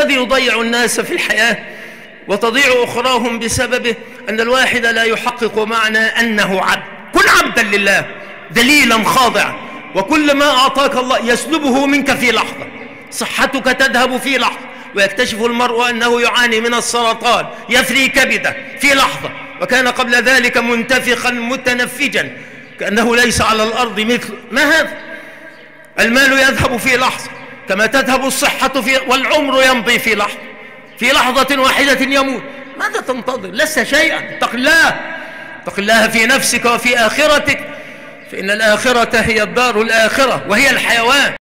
الذي يضيع الناس في الحياة وتضيع أخراهم بسببه أن الواحد لا يحقق معنى أنه عبد. كن عبدا لله ذليلا خاضعا، وكل ما أعطاك الله يسلبه منك في لحظة. صحتك تذهب في لحظة، ويكتشف المرء أنه يعاني من السرطان يفري كبده في لحظة، وكان قبل ذلك منتفخا متنفجا كأنه ليس على الأرض مثل. ما هذا؟ المال يذهب في لحظة كما تذهب الصحة والعمر يمضي في لحظة، في لحظة واحدة يموت. ماذا تنتظر؟ لست شيئا. اتق الله، اتق الله في نفسك وفي آخرتك، فإن الآخرة هي الدار الآخرة وهي الحيوان.